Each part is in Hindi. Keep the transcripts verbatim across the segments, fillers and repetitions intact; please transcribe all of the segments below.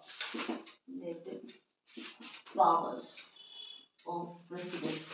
Powers of president.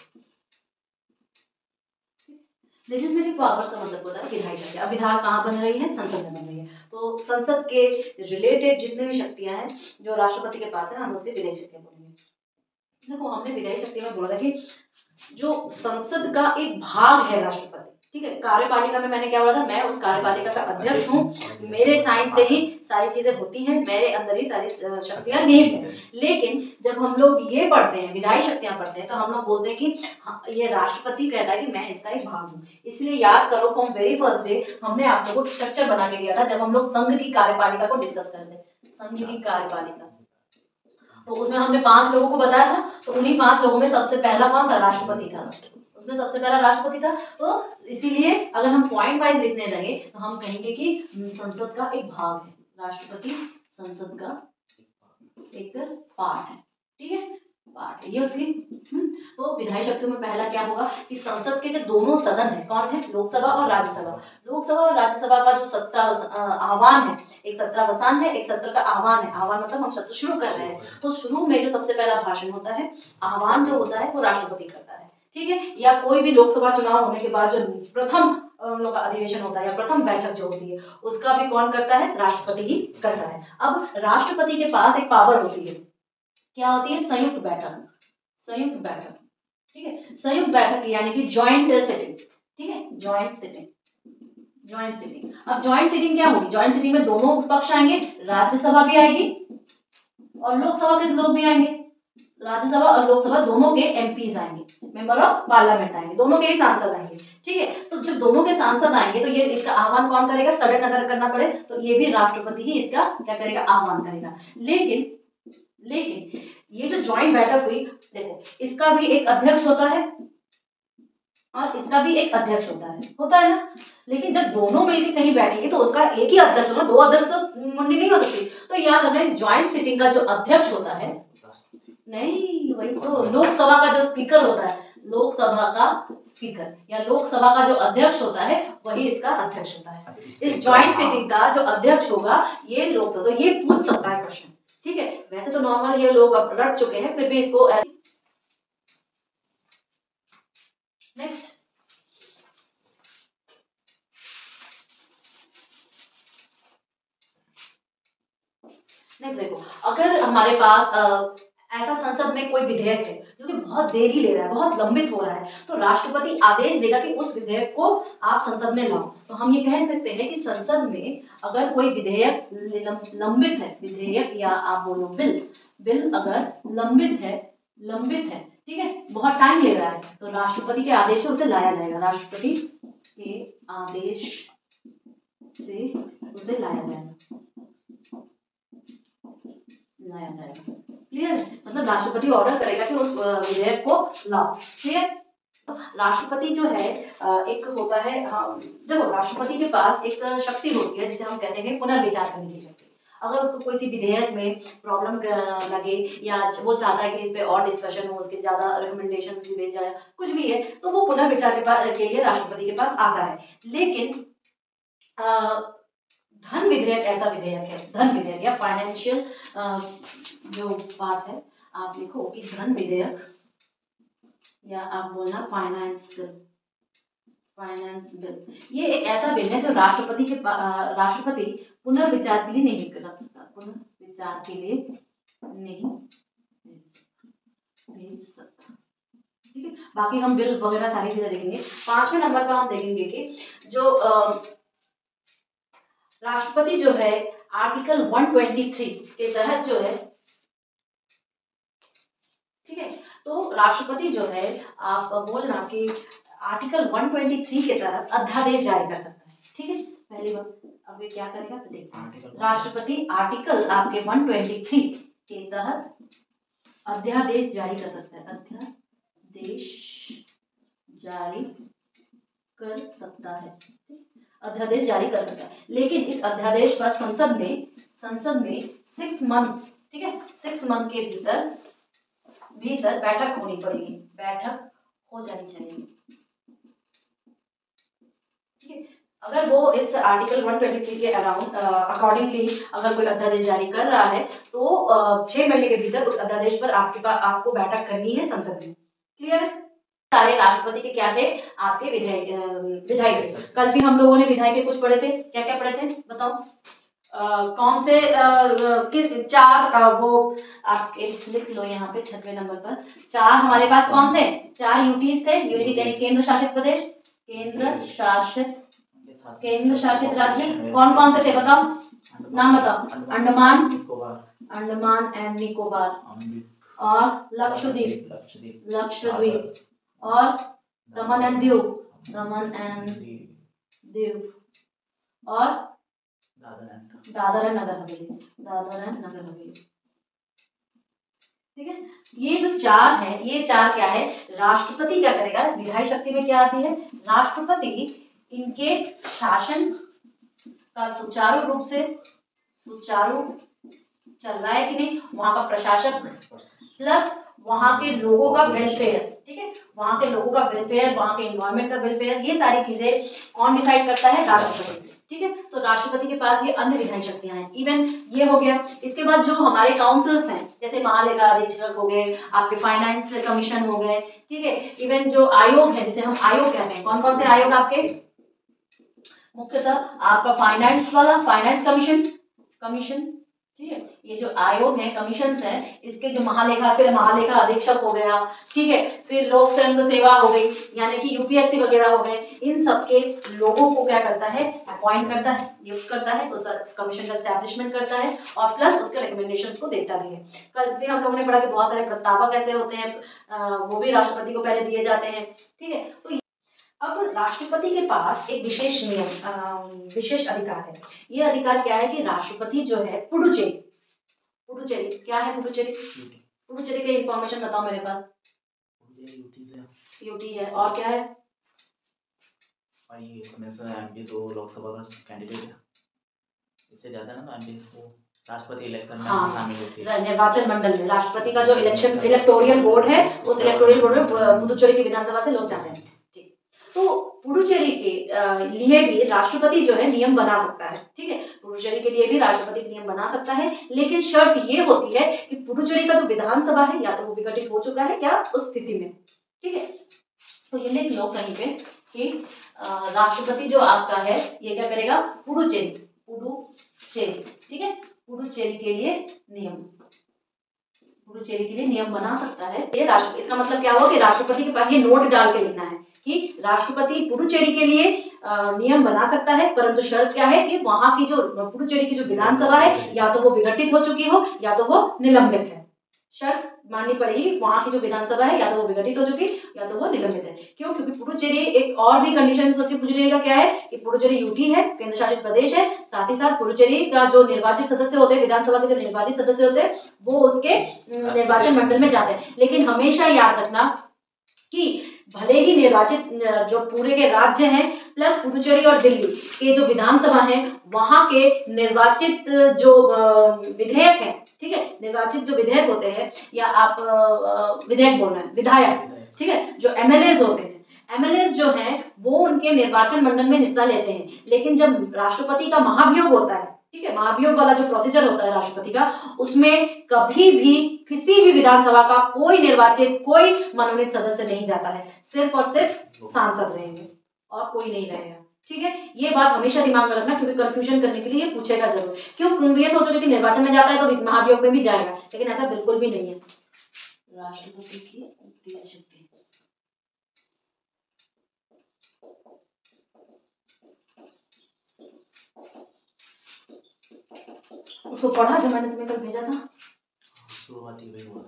Legislative powers का मतलब होता है विधायी शक्तियां। अब विधान कहाँ बन रही है? संसद में बन रही है। तो संसद के रिलेटेड जितने भी शक्तियां हैं जो राष्ट्रपति के पास है, हम उसके विधायी शक्तियां बोलेंगे। देखो हमने विधायी शक्तियों में बोला था कि जो संसद का एक भाग है राष्ट्रपति, ठीक है। कार्यपालिका में मैंने क्या बोला था? मैं उस कार्यपालिका का अध्यक्ष हूँ, मेरे साइन से ही सारी चीजें होती हैं, मेरे अंदर ही सारी शक्तियां निहित हैं। लेकिन जब हम लोग ये पढ़ते हैं, विधायी शक्तियां पढ़ते हैं, तो हम लोग बोलते हैं कि हाँ, ये राष्ट्रपति कहता है कि मैं इसका एक भाग हूँ। इसलिए याद करो, फ्रॉम वेरी फर्स्ट डे हमने आप लोगों को स्ट्रक्चर बना के दिया था जब हम लोग संघ की कार्यपालिका को डिस्कस करते हैं। संघ की कार्यपालिका, तो उसमें हमने पांच लोगों को बताया था। तो उन्हीं पांच लोगों में सबसे पहला कौन था? राष्ट्रपति था। उसमें सबसे पहला राष्ट्रपति था। तो इसीलिए अगर हम पॉइंट वाइज लिखने लगे तो हम कहेंगे कि संसद का एक भाग है, राष्ट्रपति संसद का एक पार्ट है, ठीक है, पार्ट है ये उसकी। तो विधायी शक्तियों में पहला क्या होगा कि संसद के जो दोनों सदन है, कौन है? लोकसभा और राज्यसभा। लोकसभा और राज्यसभा का जो सत्ता आह्वान है, एक सत्रावसान है, एक सत्र का आह्वान है। आह्वान मतलब हम सत्र शुरू कर रहे हैं, तो शुरू में जो सबसे पहला भाषण होता है, आह्वान जो होता है वो राष्ट्रपति करता है, ठीक है। या कोई भी लोकसभा चुनाव होने के बाद जो प्रथम लोग का अधिवेशन होता है या प्रथम बैठक जो होती है, उसका भी कौन करता है? राष्ट्रपति ही करता है। अब राष्ट्रपति के पास एक पावर होती है, क्या होती है? संयुक्त बैठक। संयुक्त बैठक, ठीक है, संयुक्त बैठक यानी कि जॉइंट सिटिंग, ठीक है, जॉइंट सिटिंग, जॉइंट सिटिंग। अब जॉइंट सिटिंग क्या होगी? जॉइंट सिटिंग में दोनों पक्ष आएंगे, राज्यसभा भी आएगी और लोकसभा के लोग भी आएंगे। राज्यसभा और लोकसभा दोनों के एमपीज आएंगे, मेंबर ऑफ पार्लियामेंट आएंगे, दोनों के ही सांसद आएंगे, ठीक है। तो जब दोनों के सांसद आएंगे तो ये इसका आह्वान कौन करेगा? सडन अगर करना पड़े तो ये भी राष्ट्रपति ही इसका क्या करेगा? आह्वान करेगा। लेकिन लेकिन ये जो ज्वाइंट बैठक हुई, देखो इसका भी एक अध्यक्ष होता है और इसका भी एक अध्यक्ष होता है, होता है ना। लेकिन जब दोनों मिलकर कहीं बैठेंगे तो उसका एक ही अध्यक्ष होगा, दो अध्यक्ष तो मुंडी नहीं हो सकती। तो याद रखना, इस ज्वाइंट सिटिंग का जो अध्यक्ष होता है, नहीं वही तो लोकसभा का जो स्पीकर होता है, लोकसभा का स्पीकर या लोकसभा का जो अध्यक्ष होता है वही इसका अध्यक्ष होता है। इस ज्वाइंट सिटिंग का जो अध्यक्ष होगा ये लोकसभा, तो ये पूछ सकता है क्वेश्चन, ठीक है। वैसे तो नॉर्मल ये लोग अब रट चुके हैं, फिर भी इसको नेक्स्ट नेक्स्ट देखो, अगर हमारे पास आ, ऐसा संसद में कोई विधेयक है जो कि बहुत देरी ले रहा है, बहुत लंबित हो रहा है, तो राष्ट्रपति आदेश देगा कि उस विधेयक को आप संसद में लाओ। तो हम ये कह सकते हैं कि संसद में अगर कोई विधेयक लंबित है, विधेयक या आप बोलो बिल, बिल अगर लंबित है, लंबित है, ठीक है, बहुत टाइम ले रहा है, तो राष्ट्रपति के आदेश से उसे लाया जाएगा, राष्ट्रपति के आदेश से उसे लाया जाएगा, लाया जाएगा। क्लियर है? मतलब राष्ट्रपति ऑर्डर करेगा कि उस विधेयक को लाओ, क्लियर। तो राष्ट्रपति जो है एक होता है, देखो राष्ट्रपति के पास एक शक्ति होती है जिसे हम कहते हैं पुनर्विचार करने की शक्ति। अगर उसको कोई सी विधेयक में प्रॉब्लम लगे या वो चाहता है कि इस पे और डिस्कशन हो, उसके ज्यादा रिकमेंडेशंस भी भेज जाए, कुछ भी है, तो वो पुनर्विचार के पास के लिए राष्ट्रपति के पास आता है। लेकिन आ, धन विधेयक ऐसा विधेयक है, धन विधेयक या फाइनेंशियल जो बात है, आप लिखो कि धन विधेयक या आप बोलना फाइनेंस बिल, फाइनेंस बिल। ये एक ऐसा बिल है जो राष्ट्रपति के राष्ट्रपति पुनर्विचार के लिए नहीं कर सकता, पुनर्विचार के लिए नहीं भेज सकता, ठीक है। बाकी हम बिल वगैरह सारी चीजें देखेंगे। पांचवें नंबर पर हम देखेंगे कि जो आ, राष्ट्रपति जो है आर्टिकल एक सौ तेईस के तहत जो है, ठीक है, तो राष्ट्रपति जो है आप बोलना कि आर्टिकल एक सौ तेईस के तहत अध्यादेश जारी कर सकता है, ठीक है। पहली बात, अब ये क्या करेगा देखिए, राष्ट्रपति आर्टिकल आपके एक सौ तेईस के तहत अध्यादेश जारी कर सकता है, अध्यादेश जारी कर सकता है, अध्यादेश जारी कर सकता है। लेकिन इस अध्यादेश पर संसद में संसद में सिक्स मंथ्स, ठीक है, सिक्स मंथ के भीतर भीतर बैठक होनी पड़ेगी, बैठक हो जानी चाहिए, ठीक है। अगर वो इस आर्टिकल एक सौ तेईस के अराउंड अकॉर्डिंगली अगर कोई अध्यादेश जारी कर रहा है तो uh, छह महीने के भीतर उस अध्यादेश पर आपके पास आपको बैठक करनी है संसद में। क्लियर? सारे राष्ट्रपति के क्या थे? आपके विधायक विधायक। कल भी हम लोगों ने विधायक के कुछ पढ़े थे, क्या क्या पढ़े थे बताओ? Uh, कौन से uh, चार uh, वो आपके लिख लो यहाँ पे छठवें नंबर पर। चार हमारे पास कौन थे? चार यूटीज थे, यूटी यानी केंद्र शासित प्रदेश, केंद्र शासित केंद्र शासित राज्य। कौन कौन से थे बताओ, नाम बताओ? अंडमान अंडमान एंड निकोबार और लक्षद्वीप लक्षद्वीप और दमन एंड दीव दमन एंड दीव और दादर एंड नगर हवेली दादर एंड नगर हवेली। ठीक है, ये जो चार है, ये चार क्या है? राष्ट्रपति क्या करेगा? विधायी शक्ति में क्या आती है? राष्ट्रपति इनके शासन का सुचारू रूप से सुचारू चल रहा है कि नहीं, वहां का प्रशासक प्लस वहां के लोगों का वेलफेयर, ठीक है, वहां के लोगों का वेलफेयर, वहां के एनवायरमेंट का वेलफेयर, ये सारी चीजें कौन डिसाइड करता है? राष्ट्रपति। ठीक है, तो राष्ट्रपति के पास ये अन्य विधायी शक्तियां हैं। इवन ये हो गया, इसके बाद जो हमारे काउंसिल्स हैं जैसे महालेखा अधीक्षक हो गए, आपके फाइनेंस कमीशन हो गए, ठीक है, इवन जो आयोग है जिसे हम आयोग कहते हैं, कौन कौन से आयोग आपके? मुख्यतः आपका फाइनेंस वाला फाइनेंस कमीशन कमीशन ठीक है, ये जो आयोग है, कमीशंस है, इसके जो महालेखा, फिर महालेखा अधीक्षक हो गया, ठीक है, फिर लोक संघ सेवा हो गई, यानी कि यूपीएससी वगैरह हो गए, इन सब के लोगों को क्या करता है? अपॉइंट करता है, नियुक्त करता है, उसका कमीशन का एस्टैब्लिशमेंट करता है और प्लस उसके रिकमेंडेशंस को देता भी है। कल भी हम लोगों ने पढ़ा कि बहुत सारे प्रस्तावक ऐसे होते हैं, वो भी राष्ट्रपति को पहले दिए जाते हैं। ठीक है, तो अब राष्ट्रपति के पास एक विशेष नियम विशेष अधिकार है। ये अधिकार क्या है कि राष्ट्रपति जो है पुडुचेरी पुडुचेरी क्या है? पुडुचेरी पुडुचेरी का इंफॉर्मेशन बताओ मेरे पास। यूटी है और क्या है? इसमें से एमपी जो लोकसभा का कैंडिडेट है, इससे ज्यादा ना एमपी को राष्ट्रपति इलेक्शन में हाँ, शामिल होती है। निर्वाचन मंडल में राष्ट्रपति का जो इलेक्शन इलेक्टोरियल बोर्ड है, उस इलेक्टोरियल बोर्ड में पुडुचेरी की विधानसभा से लोग जाते हैं। तो पुडुचेरी के लिए भी राष्ट्रपति जो है नियम बना सकता है। ठीक है, पुडुचेरी के लिए भी राष्ट्रपति नियम बना सकता है, लेकिन शर्त ये होती है कि पुडुचेरी का जो विधानसभा है या तो वो विघटित हो चुका है या उस स्थिति में। ठीक है, तो ये लिख लो कहीं पे कि राष्ट्रपति जो आपका है ये क्या करेगा? पुडुचेरी पुडुचेरी ठीक है, पुडुचेरी के लिए नियम पुडुचेरी के लिए नियम बना सकता है। ये राष्ट्र इसका मतलब क्या हुआ कि राष्ट्रपति के पास ये नोट डाल के लिखना है कि राष्ट्रपति पुडुचेरी के लिए नियम बना सकता है, परंतु शर्त क्या है कि वहां की जो पुडुचेरी की जो विधानसभा है या तो वो विघटित हो चुकी हो या तो वो निलंबित है। शर्त माननी पड़ेगी, वहां की जो विधानसभा है या तो वो विघटित हो चुकी या तो वो निलंबित है। क्यों? क्योंकि पुडुचेरी एक और भी कंडीशन होती है पुडुचेरी का क्या है कि पुडुचेरी यूटी है, केंद्र शासित प्रदेश है, साथ ही साथ पुडुचेरी का जो निर्वाचित सदस्य होते हैं, विधानसभा के जो निर्वाचित सदस्य होते हैं, वो उसके निर्वाचन मंडल में जाते हैं। लेकिन हमेशा याद रखना कि भले ही निर्वाचित जो पूरे के राज्य हैं प्लस पुडुचेरी और दिल्ली के जो विधानसभा हैं, वहां के निर्वाचित जो विधेयक है, ठीक है, निर्वाचित जो विधेयक होते हैं, या आप विधेयक बोल रहे हैं विधायक, ठीक है, जो एमएलएज होते हैं, एमएलएज जो हैं वो उनके निर्वाचन मंडल में हिस्सा लेते हैं। लेकिन जब राष्ट्रपति का महाभियोग होता है, ठीक है, महाभियोग वाला जो प्रोसीजर होता है राष्ट्रपति का, उसमें कभी भी किसी भी विधानसभा का कोई निर्वाचित कोई मनोनीत सदस्य नहीं जाता है, सिर्फ और सिर्फ सांसद रहेंगे और कोई नहीं रहेगा। ठीक है, ये बात हमेशा दिमाग में रखना, क्योंकि कंफ्यूजन करने के लिए पूछेगा जरूर। क्यों? ये सोचोगे कि निर्वाचन में जाता है तो महाभियोग में भी जाएगा, लेकिन ऐसा बिल्कुल भी नहीं है। राष्ट्रपति की उत्तेज शक्ति, उसको पढ़ा जो मैंने तुम्हें कल भेजा था? शुरुआती में हुआ।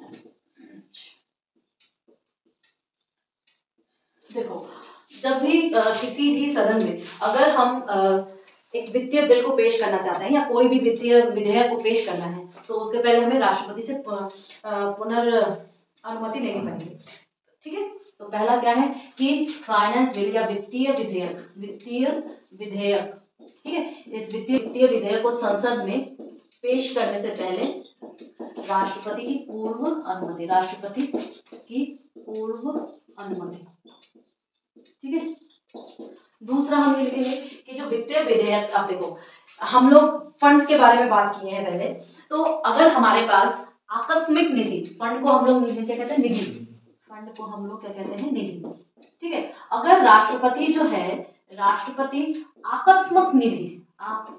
देखो, जब भी आ, किसी भी सदन में अगर हम आ, एक वित्तीय बिल को पेश करना चाहते हैं या कोई भी वित्तीय विधेयक को पेश करना है, तो उसके पहले हमें राष्ट्रपति से पुनर्अनुमति लेनी पड़ेगी। ठीक है, तो पहला क्या है कि फाइनेंस बिल या वित्तीय विधेयक वित्तीय विधेयक ठीक है, इस वित्तीय वित्तीय विधेयक को संसद में पेश करने से पहले राष्ट्रपति की पूर्व अनुमति राष्ट्रपति की पूर्व अनुमति ठीक है। दूसरा हम ये लिखेंगे कि जो वित्तीय विधेयक, आप देखो हम लोग फंड्स के बारे में बात किए हैं पहले, तो अगर हमारे पास आकस्मिक निधि, फंड को हम लोग क्या कहते हैं, निधि, फंड को हम लोग क्या कहते हैं, निधि, ठीक है। अगर राष्ट्रपति जो है, राष्ट्रपति आकस्मिक निधि, आप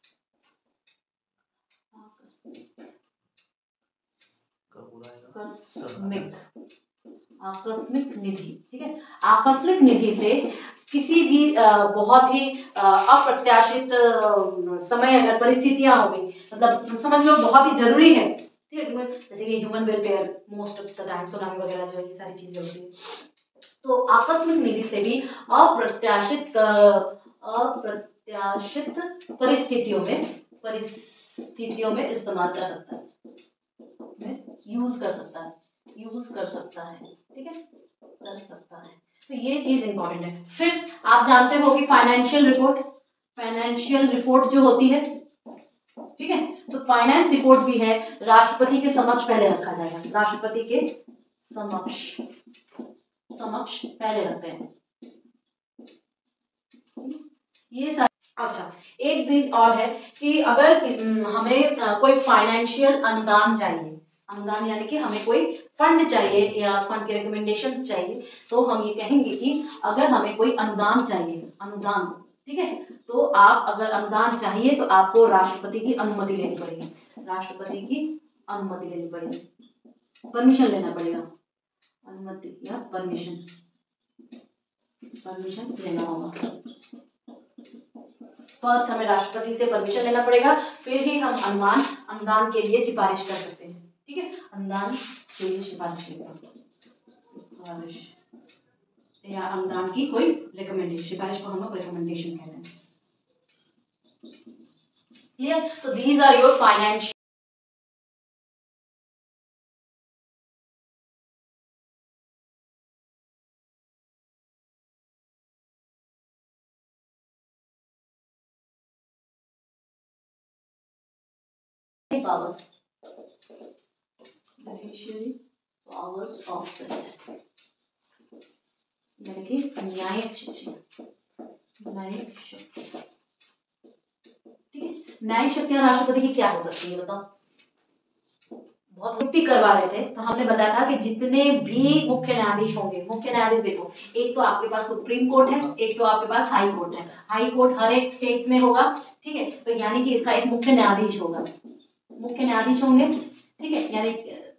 आकस्मिक आकस्मिक निधि, ठीक है, आकस्मिक निधि से किसी भी बहुत ही अप्रत्याशित समय अगर परिस्थितियां हो गई, मतलब समझ लो बहुत ही जरूरी है, ठीक है, जैसे कि human welfare most of the time, tsunami वगैरह जो ये सारी चीजें होती है, तो आकस्मिक निधि से भी अप्रत्याशित अप्रत्याशित परिस्थितियों में परिस्थितियों में इस्तेमाल कर सकता है, यूज कर सकता है यूज कर सकता है ठीक है, कर सकता है। तो ये चीज इंपॉर्टेंट है। फिर आप जानते हो कि फाइनेंशियल रिपोर्ट, फाइनेंशियल रिपोर्ट जो होती है, ठीक है, तो फाइनेंस रिपोर्ट भी है, राष्ट्रपति के समक्ष पहले रखा जाएगा, राष्ट्रपति के समक्ष समक्ष पहले रखते हैं ये सारे। अच्छा, एक चीज और है कि अगर हमें कोई फाइनेंशियल अनुदान चाहिए, अनुदान यानी कि हमें कोई फंड चाहिए या फंड के रिकमेंडेशंस चाहिए, तो हम ये कहेंगे कि अगर हमें कोई अनुदान चाहिए, अनुदान, ठीक है, तो आप अगर अनुदान चाहिए तो आपको राष्ट्रपति की अनुमति लेनी पड़ेगी, राष्ट्रपति की अनुमति लेनी पड़ेगी, परमिशन लेना पड़ेगा, अनुमति या परमिशन परमिशन लेना होगा। फर्स्ट हमें राष्ट्रपति से परमिशन लेना पड़ेगा, फिर ही हम अनुमान अनुदान के लिए सिफारिश कर सकते हैं, ठीक है, अनुदान के लिए सिफारिश सिफारिश या अनुदान की कोई रिकमेंडेशन, सिफारिश को हम लोग रिकमेंडेशन कहते हैं, क्लियर। तो these are your financial powers, judiciary powers of president, यानी कि न्यायिक शक्ति, न्यायिक शक्ति, ठीक है। न्यायिक शक्तियां राष्ट्रपति की क्या हो सकती है बताओ? बहुत युक्ति करवा रहे थे, तो हमने बताया था कि जितने भी मुख्य न्यायाधीश होंगे, मुख्य न्यायाधीश देखो, एक तो आपके पास सुप्रीम कोर्ट है, एक तो आपके पास हाई कोर्ट है, हाई कोर्ट हर एक स्टेट में होगा, ठीक है, तो यानी कि इसका एक मुख्य न्यायाधीश होगा, मुख्य न्यायाधीश होंगे, ठीक है, यानी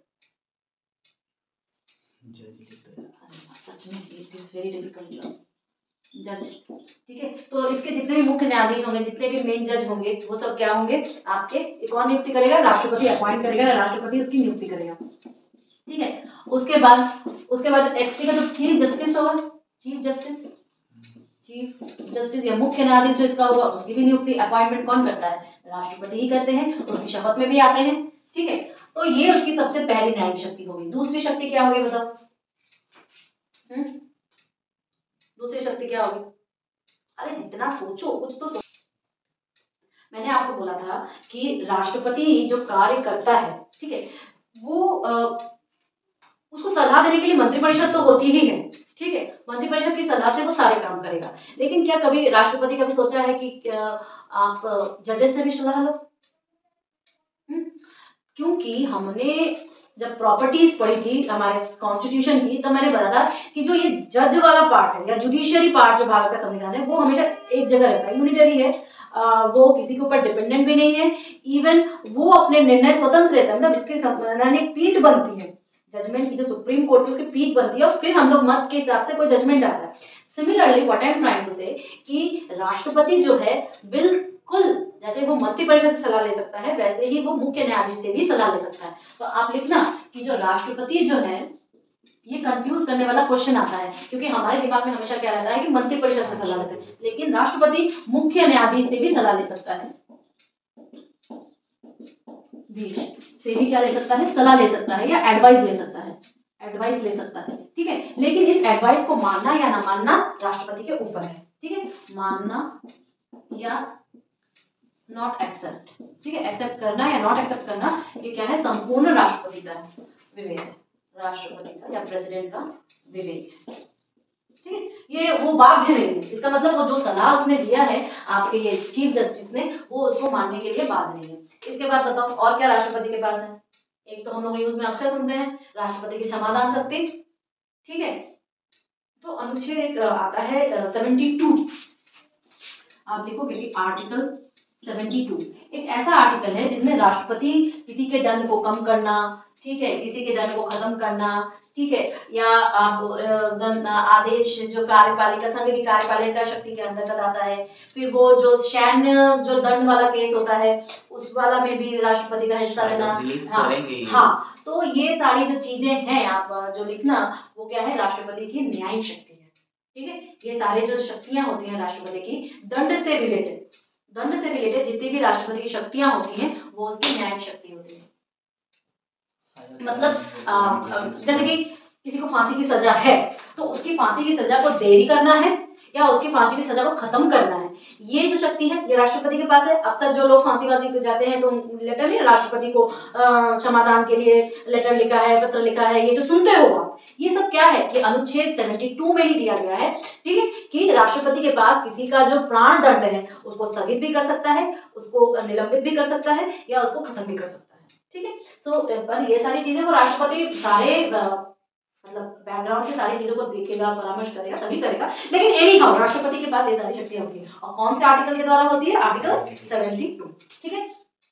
सच में it is very difficult job, जज, ठीक है। तो इसके जितने भी मुख्य न्यायाधीश होंगे, जितने भी मेन जज होंगे, वो सब क्या होंगे आपके, कौन नियुक्ति करेगा? राष्ट्रपति अपॉइंट करेगा, राष्ट्रपति उसकी नियुक्ति करेगा, ठीक है। उसके बाद उसके बाद एक्सटी का जो चीफ जस्टिस होगा, चीफ जस्टिस चीफ जस्टिस या मुख्य न्यायाधीश जो इसका होगा, उसकी भी नियुक्ति अपॉइंटमेंट कौन करता है? राष्ट्रपति ही करते हैं, उसकी शपथ में भी आते हैं, ठीक है। तो ये उसकी सबसे पहली न्यायिक शक्ति होगी। दूसरी शक्ति क्या होगी बताओ? हम्म दूसरी शक्ति क्या होगी? अरे जितना सोचो कुछ तो, तो मैंने आपको बोला था कि राष्ट्रपति जो कार्य करता है, ठीक है, वो आ, उसको सलाह देने के लिए मंत्रिपरिषद तो होती ही है, ठीक है, मंत्रिपरिषद की सलाह से वो सारे काम करेगा। लेकिन क्या कभी राष्ट्रपति कभी सोचा है कि आप जजेस से भी सलाह लो? क्योंकि हमने जब प्रॉपर्टीज पढ़ी थी हमारे कॉन्स्टिट्यूशन की, तो मैंने बताया था कि जो ये जज वाला पार्ट है या जुडिशियरी पार्ट जो भारत का संविधान है, वो हमेशा एक जगह रहता है, यूनिटरी है, आ, वो किसी के ऊपर डिपेंडेंट भी नहीं है, इवन वो अपने निर्णय स्वतंत्र रहता है, मतलब इसके संवैधानिक पीठ बनती है, जजमेंट की जो सुप्रीम कोर्ट की उसकी पीठ बनती है, और फिर हम लोग मत के हिसाब से कोई जजमेंट आता है। Similarly what I am trying to say कि राष्ट्रपति जो है बिल्कुल जैसे वो मंत्रिपरिषद से सलाह ले सकता है, वैसे ही वो मुख्य न्यायाधीश से भी सलाह ले सकता है। तो आप लिखना कि जो राष्ट्रपति जो है, ये कंफ्यूज करने वाला क्वेश्चन आता है, क्योंकि हमारे दिमाग में हमेशा क्या रहता है कि मंत्रिपरिषद से सलाह लेते हैं, लेकिन राष्ट्रपति मुख्य न्यायाधीश से भी सलाह ले सकता है, से भी क्या ले सकता है? सलाह ले सकता है, या एडवाइस ले सकता है, एडवाइस ले सकता है, ठीक है। लेकिन इस एडवाइस को मानना या ना मानना राष्ट्रपति के ऊपर है, ठीक है, मानना या नॉट एक्सेप्ट, ठीक है, एक्सेप्ट करना या नॉट एक्सेप्ट करना, ये क्या है? संपूर्ण राष्ट्रपति का विवेक है, राष्ट्रपति का या प्रेसिडेंट का विवेक है, ठीक है। ये वो बाध्य नहीं है। इसका मतलब वो जो सलाह उसने दिया है आपके ये चीफ जस्टिस ने, वो उसको मानने के लिए बाध्य नहीं है। इसके बाद बताओ और क्या राष्ट्रपति के पास है। एक तो हम लोग न्यूज में अक्सर सुनते हैं राष्ट्रपति की क्षमादान शक्ति, ठीक है। तो अनुच्छेद एक आता है सेवेंटी टू, आप लिखोगे कि आर्टिकल सेवेंटी टू एक ऐसा आर्टिकल है जिसमें राष्ट्रपति किसी के दंड को कम करना, ठीक है, किसी के दंड को खत्म करना, ठीक है, या आप दंड आदेश जो कार्यपालिका संघ की कार्यपालिका शक्ति के अंतर्गत आता है। फिर वो जो सैन्य जो दंड वाला केस होता है उस वाला में भी राष्ट्रपति का हिस्सा लेना। हाँ, हाँ, तो ये सारी जो चीजें हैं आप जो लिखना वो क्या है, राष्ट्रपति की न्यायिक शक्ति है, ठीक है। ये सारे जो शक्तियां होती हैं राष्ट्रपति की दंड से रिलेटेड, दंड से रिलेटेड जितनी भी राष्ट्रपति की शक्तियां होती हैं वो उसकी न्यायिक शक्ति होती है। मतलब आ, जैसे कि किसी को फांसी की सजा है तो उसकी फांसी की सजा को देरी करना है या उसकी फांसी की सजा को खत्म करना है, ये जो शक्ति है ये राष्ट्रपति के पास है। अक्सर जो लोग फांसी वासी पे जाते हैं तो लेटर नहीं राष्ट्रपति को क्षमादान के लिए लेटर लिखा है, पत्र लिखा है, ये जो सुनते हो आप, ये सब क्या है कि अनुच्छेद सेवेंटी टू में ही दिया गया है, ठीक है, कि राष्ट्रपति के पास किसी का जो प्राण दंड है उसको स्थगित भी कर सकता है, उसको निलंबित भी कर सकता है या उसको खत्म भी कर सकता है, ठीक है। सो पर ये सारी चीजें वो राष्ट्रपति सारे मतलब बैकग्राउंड की सारी चीजों को देखेगा, परामर्श करेगा, तभी करेगा, लेकिन एनी हाउ राष्ट्रपति के पास ये सारी शक्तियां होती है। और कौन से आर्टिकल के द्वारा होती है, आर्टिकल सेवेंटी टू, ठीक है।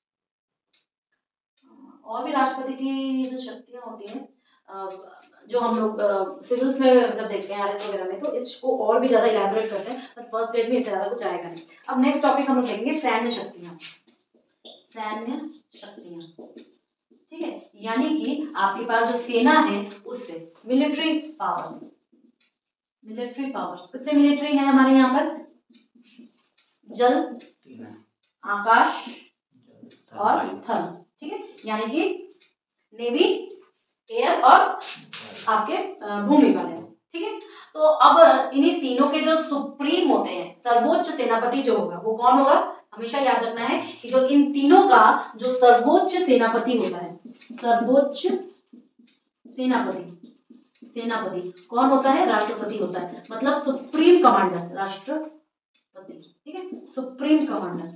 और भी राष्ट्रपति की जो शक्तियां होती हैं जो हम लोग सिविल्स में जब देखते हैं आरएस वगैरह में तो इसको और भी ज्यादा इलैबोरेट करते हैं, पर फर्स्ट ग्रेड में इससे ज्यादा कुछ आएगा नहीं। अब नेक्स्ट टॉपिक हम लोग देखेंगे सैन्य शक्तियां, सैन्य शक्तियां, ठीक है, यानी कि आपके पास जो सेना है उससे मिलिट्री पावर्स, मिलिट्री पावर्स कितने मिलिट्री हैं हमारे यहाँ पर, जल, आकाश और थल, ठीक है, यानी कि नेवी, एयर और आपके भूमि वाले, ठीक है। तो अब इन्हीं तीनों के जो सुप्रीम होते हैं, सर्वोच्च सेनापति जो होगा वो कौन होगा, हमेशा याद रखना है कि जो इन तीनों का जो सर्वोच्च सेनापति होता है, सर्वोच्च सेनापति, सेनापति कौन होता है, राष्ट्रपति होता है, मतलब सुप्रीम कमांडर राष्ट्रपति, ठीक है, सुप्रीम कमांडर,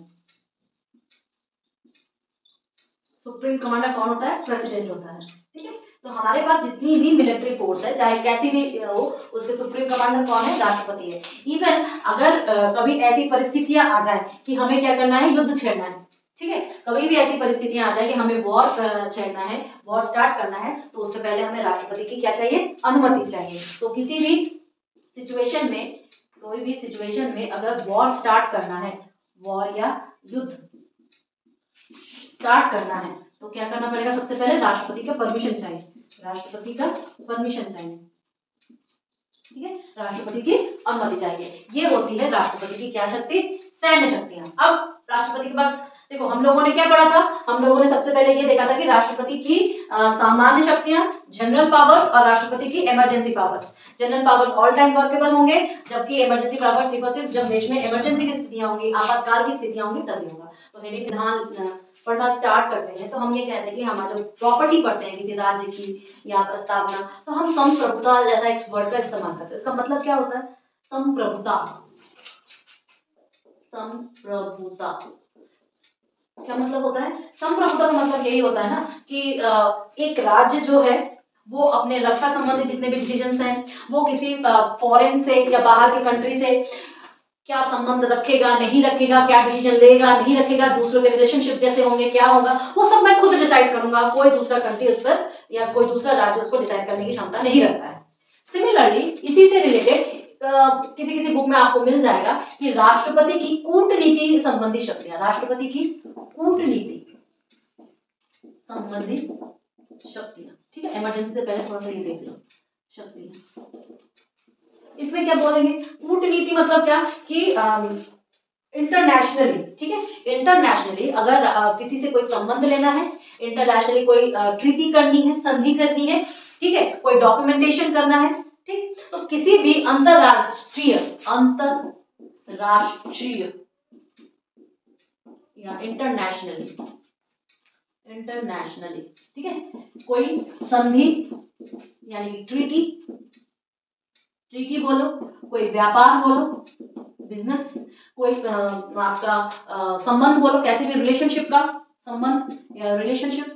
सुप्रीम कमांडर कौन होता है, प्रेसिडेंट होता है, ठीक है। तो हमारे पास जितनी भी मिलिट्री फोर्स है चाहे कैसी भी हो उसके सुप्रीम कमांडर कौन है, राष्ट्रपति है। इवन अगर आ, कभी ऐसी परिस्थितियां आ जाए कि हमें क्या करना है, युद्ध छेड़ना है, ठीक है, कभी भी ऐसी परिस्थितियां आ जाए कि हमें वॉर छेड़ना है, वॉर स्टार्ट करना है, तो उससे पहले हमें राष्ट्रपति की क्या चाहिए, अनुमति चाहिए। तो किसी भी सिचुएशन में, कोई भी सिचुएशन में अगर वॉर स्टार्ट करना है, वॉर या युद्ध स्टार्ट करना है तो क्या करना पड़ेगा, सबसे पहले राष्ट्रपति का परमिशन चाहिए, राष्ट्रपति का परमिशन चाहिए, ठीक है, राष्ट्रपति की अनुमति चाहिए। ये होती है राष्ट्रपति की क्या शक्ति, सैन्य शक्तियां। अब राष्ट्रपति के पास देखो हम लोगों ने क्या पढ़ा था, हम लोगों ने सबसे पहले ये देखा था कि राष्ट्रपति की सामान्य शक्तियां, जनरल पावर्स, और राष्ट्रपति की emergency powers. General powers all time workable होंगे, जबकि इमरजेंसी पावर्स सिर्फ और सिर्फ जब देश में इमरजेंसी की स्थितियां होंगी, आपातकाल की स्थितियां होंगी तभी होगा। तो यदि विधान पढ़ना स्टार्ट करते हैं तो हम ये कहते हैं कि हमारा जो प्रॉपर्टी पढ़ते हैं किसी राज्य की या प्रस्तावना, तो हम संप्रभुता जैसा एक वर्ड का इस्तेमाल करते हैं। इसका मतलब क्या होता है, संप्रभुता, संप्रभुता क्या मतलब होता है, संप्रभुता का मतलब यही होता है ना कि एक राज्य जो है वो अपने रक्षा संबंधी जितने भी डिसीजंस हैं वो किसी फॉरेन से या बाहर की कंट्री से क्या संबंध रखेगा, नहीं रखेगा, क्या डिसीजन लेगा, नहीं रखेगा, दूसरों के रिलेशनशिप जैसे होंगे, क्या होगा, वो सब मैं खुद डिसाइड करूंगा, कोई दूसरा कंट्री उस पर या कोई दूसरा राज्य उसको डिसाइड करने की क्षमता नहीं रखता है। सिमिलरली इसी से रिलेटेड किसी किसी बुक में आपको मिल जाएगा कि राष्ट्रपति की कूटनीति संबंधी शक्तियां, राष्ट्रपति की कूटनीति संबंधी शक्तियां, ठीक है, इमरजेंसी से पहले थोड़ा सा ये देख लो, शक्तियां इसमें क्या बोलेंगे, कूटनीति मतलब क्या कि इंटरनेशनली, ठीक है, इंटरनेशनली अगर आ, किसी से कोई संबंध लेना है, इंटरनेशनली कोई ट्रीटी करनी है, संधि करनी है, ठीक है, कोई डॉक्यूमेंटेशन करना है, ठीक, तो किसी भी अंतरराष्ट्रीय अंतरराष्ट्रीय या इंटरनेशनली इंटरनेशनली ठीक है, कोई संधि यानी कि ट्रीटी, ट्रीटी बोलो, कोई व्यापार बोलो, बिजनेस, कोई अ, आपका अ, संबंध बोलो, कैसे भी रिलेशनशिप का संबंध या रिलेशनशिप,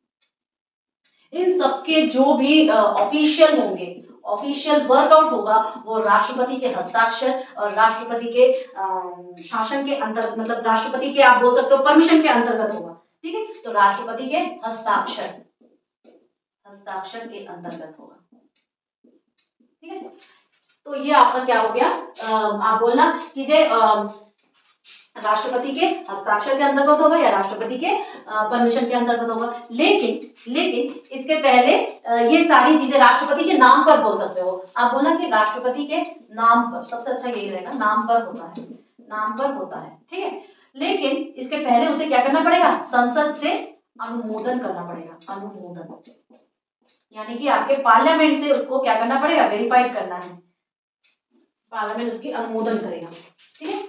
इन सबके जो भी ऑफिशियल होंगे, ऑफिशियल वर्कआउट होगा, वो राष्ट्रपति के हस्ताक्षर और राष्ट्रपति के अ, शासन के अंतर, मतलब राष्ट्रपति के आप बोल सकते हो परमिशन के अंतर्गत होगा। ठीक है, तो राष्ट्रपति के हस्ताक्षर हस्ताक्षर के अंतर्गत होगा। ठीक है, तो ये आपका क्या हो गया, आ, आप बोलना कि जे राष्ट्रपति के हस्ताक्षर के अंतर्गत होगा या राष्ट्रपति के परमिशन के अंतर्गत होगा। लेकिन लेकिन इसके पहले आ, ये सारी चीजें राष्ट्रपति के नाम पर बोल सकते हो। आप बोलना कि राष्ट्रपति के नाम पर, सबसे अच्छा यही रहेगा, नाम पर होता है, नाम पर होता है। ठीक है, लेकिन इसके पहले उसे क्या करना पड़ेगा, संसद से अनुमोदन करना पड़ेगा, अनुमोदन, यानी कि आपके पार्लियामेंट से उसको क्या करना पड़ेगा, वेरीफाइड करना है, पार्लियामेंट उसकी अनुमोदन करेगा। ठीक है,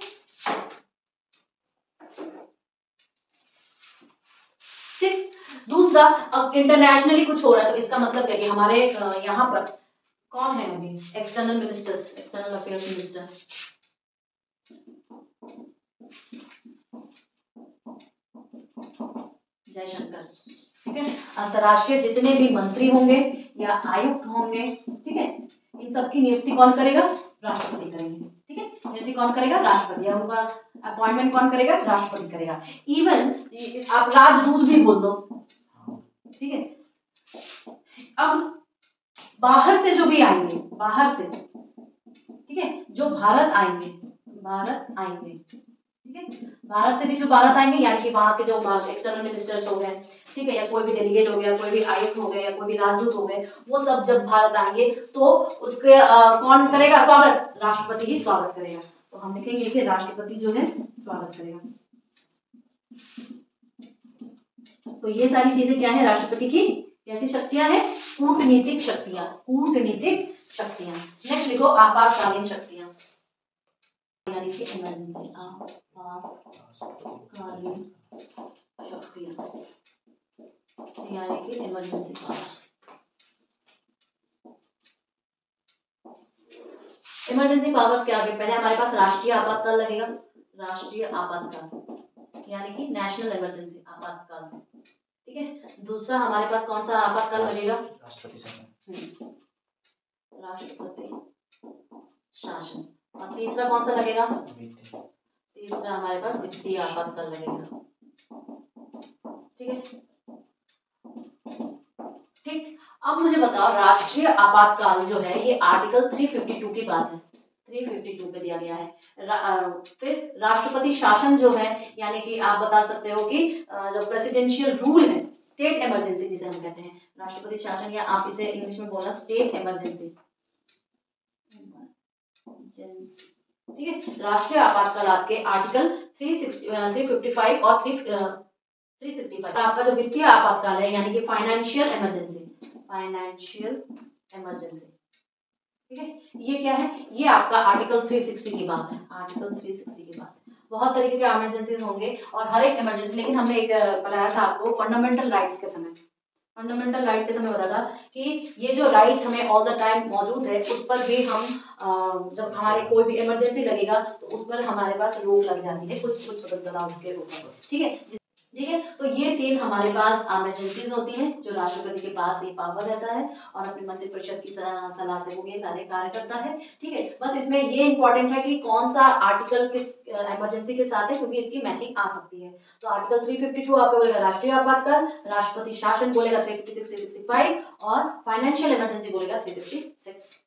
ठीक। दूसरा, अब इंटरनेशनली कुछ हो रहा है तो इसका मतलब क्या कि हमारे यहाँ पर कौन है अभी external ministers, external affairs minister, Jaishankar. ठीक है, अंतर्राष्ट्रीय जितने भी मंत्री होंगे या आयुक्त होंगे, ठीक है, इन सबकी नियुक्ति कौन करेगा, राष्ट्रपति करेंगे। ठीक है, नियुक्ति कौन करेगा, राष्ट्रपति, या उनका अपॉइंटमेंट कौन करेगा, राष्ट्रपति करेगा। इवन आप राजदूत भी बोल दो। ठीक है, अब बाहर से जो भी आएंगे, बाहर से, ठीक है, जो भारत आएंगे, भारत आएंगे, ठीक है, भारत से भी जो भारत आएंगे, यानी कि वहां के जो एक्सटर्नल मिनिस्टर्स हो गए, ठीक है, या कोई भी डेलीगेट हो गया, कोई भी आयुक्त हो गया, या कोई भी राजदूत हो गए, वो सब जब भारत आएंगे तो उसके आ, कौन करेगा स्वागत, राष्ट्रपति ही स्वागत करेगा। तो हम लिखेंगे कि राष्ट्रपति जो है स्वागत करेगा। तो ये सारी चीजें क्या है, राष्ट्रपति की कैसी शक्तियां हैं, कूटनीतिक शक्तियां, कूटनीतिक शक्तियां। नेक्स्ट लिखो आपातकालीन शक्तियां, यानी कि इमरजेंसी, आपातकालीन शक्तियां, यानी कि इमरजेंसी पावर्स। इमरजेंसी पावर्स के आगे पहले हमारे पास राष्ट्रीय आपातकाल लगेगा, राष्ट्रीय आपातकाल यानी कि नेशनल इमरजेंसी आपातकाल। ठीक है, दूसरा हमारे पास कौन सा आपातकाल लगेगा, राष्ट्रपति शासन, राष्ट्रपति शासन। और तीसरा कौन सा लगेगा, तीसरा हमारे पास वित्तीय आपातकाल लगेगा। ठीक है, ठीक। अब मुझे बताओ, राष्ट्रीय आपातकाल जो है ये आर्टिकल तीन सौ बावन की बात है, तीन सौ बावन पे दिया गया है। रा, फिर राष्ट्रपति शासन जो है, यानी कि आप बता सकते हो कि जो प्रेसिडेंशियल रूल है, स्टेट इमरजेंसी जिसे हम कहते हैं, राष्ट्रपति शासन, या आप इसे इंग्लिश में बोलना स्टेट इमरजेंसी। ठीक है, राष्ट्रीय आपातकाल आपके आर्टिकल तीन सौ पचपन और तीन सौ पैंसठ। आपका जो वित्तीय आपातकाल है, यानी कि फाइनेंशियल इमरजेंसी, फाइनेंशियल इमरजेंसी। ठीक है, ये क्या है, ये आपका आर्टिकल तीन सौ साठ की बात है, आर्टिकल तीन सौ साठ की बात है। बहुत तरीके के इमरजेंसीज होंगे और हर एक इमरजेंसी, लेकिन हमने एक पढ़ाया था आपको फंडामेंटल राइट्स के समय, फंडामेंटल राइट के समय बताया था कि ये जो राइट्स हमें ऑल द टाइम मौजूद है, उस पर भी हम जब हमारे कोई भी इमरजेंसी लगेगा तो उस पर हमारे पास रोक लग जाती है, कुछ कुछ स्वतंत्रता के ऊपर। ठीक है, ठीक है, तो ये तीन हमारे पास इमरजेंसीज होती हैं जो राष्ट्रपति के पास ये पावर रहता है और अपने मंत्रिपरिषद की सलाह से वो ये सारे कार्य करता है। ठीक है, बस इसमें ये इंपॉर्टेंट है कि कौन सा आर्टिकल किस इमरजेंसी के साथ है, क्योंकि इसकी मैचिंग आ सकती है। तो आर्टिकल तीन सौ बावन आपको बोलेगा राष्ट्रीय आपातकाल, राष्ट्रपति शासन बोलेगा तीन सौ छप्पन, तीन सौ पैंसठ और फाइनेंशियल इमरजेंसी बोलेगा तीन सौ छियासठ।